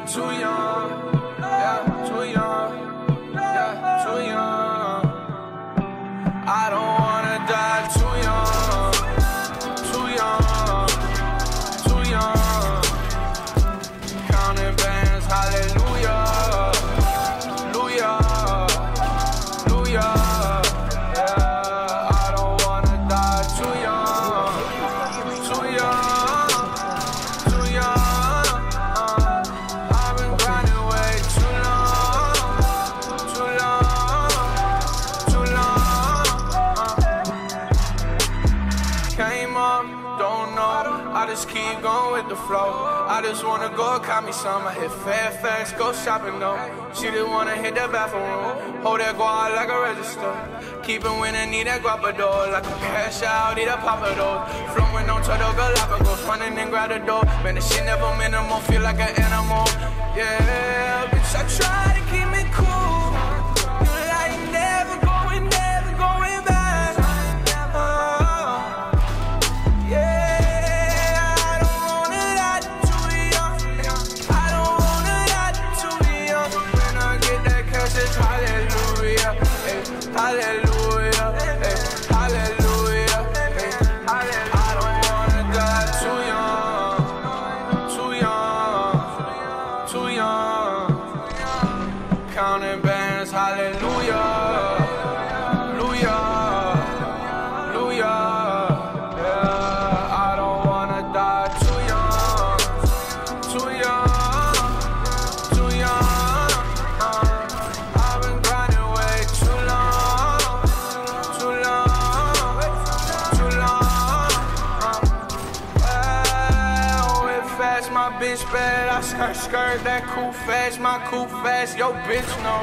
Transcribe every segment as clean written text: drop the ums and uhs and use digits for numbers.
too young, yeah, too young, yeah, too young. I don't wanna die too young, too young, too young. Counting bands, hallelujah, hallelujah, hallelujah. Yeah, I don't wanna die too young, too young, too young. I've been grinding way too long, too long, too long. Came up, don't know. I just keep going with the flow. I just wanna go cop me some. I hit Fairfax, go shopping though. She just wanna hit that bathroom. Hold that guard like a register. Keep it winning, need that guapador. Like a cash out, need a papador. Flowing on Turtle Galapagos, running and grab the door. Man, the shit never minimal, feel like an animal. Yeah, bitch, I try to keep me cool. You like never going back. Hallelujah, hey, hallelujah, hey, hallelujah. I don't wanna die too young, too young, too young. Counting bands, hallelujah, hallelujah, hallelujah. Yeah, I don't wanna die too young, too young, too young. I've been grinding way too long. My bitch bad, I skirt that cool fast, my cool fast, yo bitch no.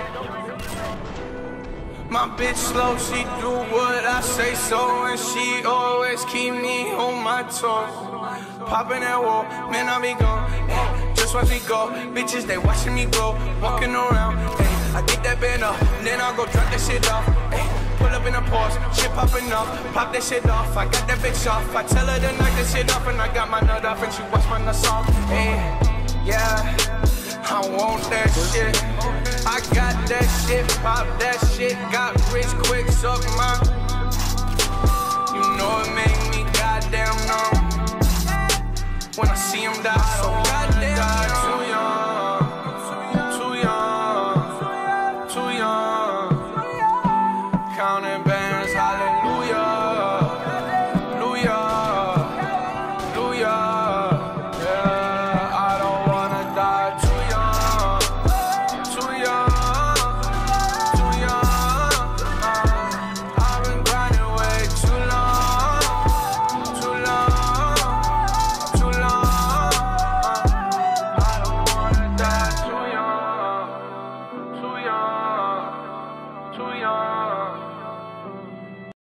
My bitch slow, she do what I say so, and she always keep me on my toes. Popping that wall, man I be gone, just watch me go. Bitches they watching me grow, walking around, I get that band up, then I go drop that shit off. Pull up in a Porsche, shit popping off, pop that shit off. I got that bitch off, I tell her to knock that shit off, and I got my nut off, and she watch my nuts off. Yeah, I want that shit. I got that shit, pop that shit, got rich quick, suck my. You know it make me goddamn numb. When I see him die